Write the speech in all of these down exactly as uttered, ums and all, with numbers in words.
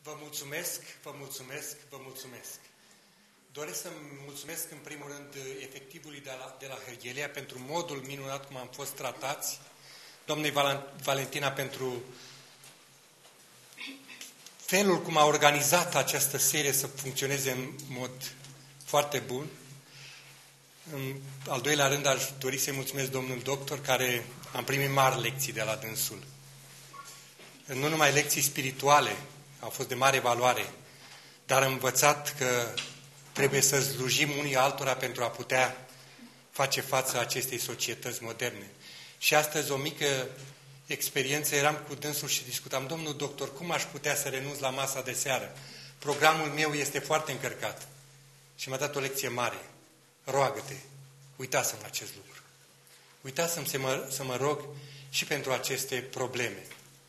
Vă mulțumesc, vă mulțumesc, vă mulțumesc. Doresc să mulțumesc în primul rând efectivului de la, de la Herghelia pentru modul minunat cum am fost tratați, doamnei Valentina pentru felul cum a organizat această serie să funcționeze în mod foarte bun. În al doilea rând aș dori să-i mulțumesc domnul doctor, care am primit mari lecții de la dânsul. Nu numai lecții spirituale, au fost de mare valoare, dar am învățat că trebuie să slujim unii altora pentru a putea face față acestei societăți moderne. Și astăzi o mică experiență, eram cu dânsul și discutam, domnul doctor, cum aș putea să renunț la masa de seară? Programul meu este foarte încărcat. Și mi-a dat o lecție mare. Roagă-te, uitasă-mi acest lucru. Uitasă-mi să mă, să mă rog și pentru aceste probleme.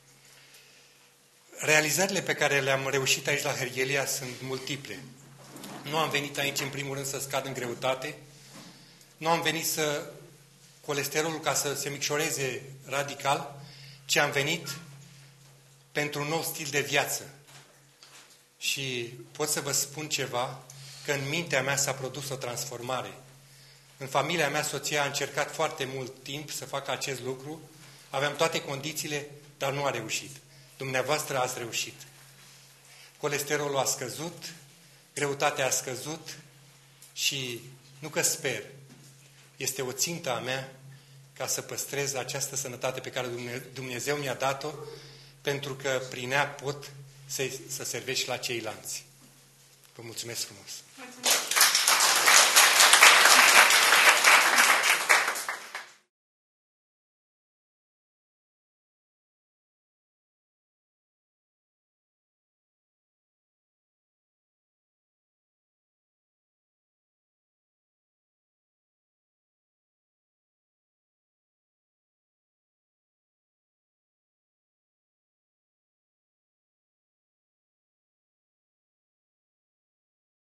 Realizările pe care le-am reușit aici la Herghelia sunt multiple. Nu am venit aici în primul rând să scad în greutate, nu am venit să colesterolul ca să se micșoreze radical, ci am venit pentru un nou stil de viață. Și pot să vă spun ceva, că în mintea mea s-a produs o transformare. În familia mea, soția a încercat foarte mult timp să facă acest lucru, aveam toate condițiile, dar nu a reușit. Dumneavoastră ați reușit. Colesterolul a scăzut, greutatea a scăzut și nu că sper, este o țintă a mea ca să păstrez această sănătate pe care Dumnezeu mi-a dat-o, pentru că prin ea pot să, să servesc și la ceilalți. Vă mulțumesc frumos! Mulțumesc.